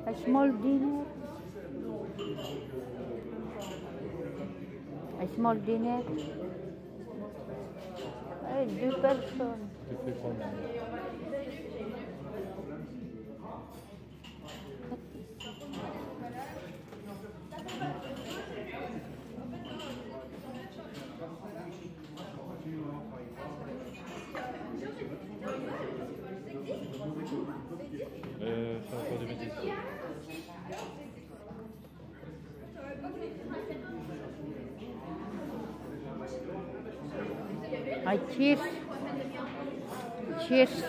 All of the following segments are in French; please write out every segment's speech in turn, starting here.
A small dinner. A small dinner. Ay, 2 person. Tu fais comment? Fais encore des bêtises. Ay, cheers. Cheers.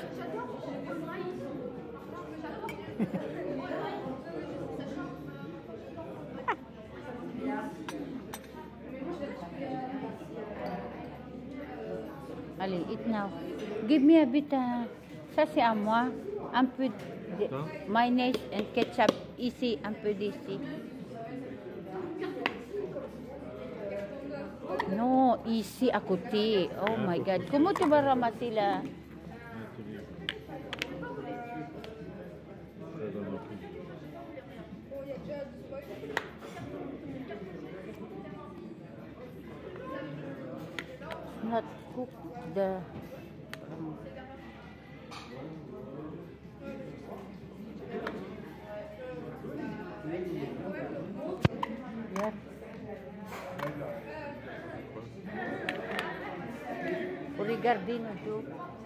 Allez, eat now. Give me a bit, ça c'est à moi. Un peu de mayonnaise et ketchup ici, un peu d'ici. Non, ici à côté. Oh my God. Comment tu vas ramasser là? Not cook the yeah. Regarding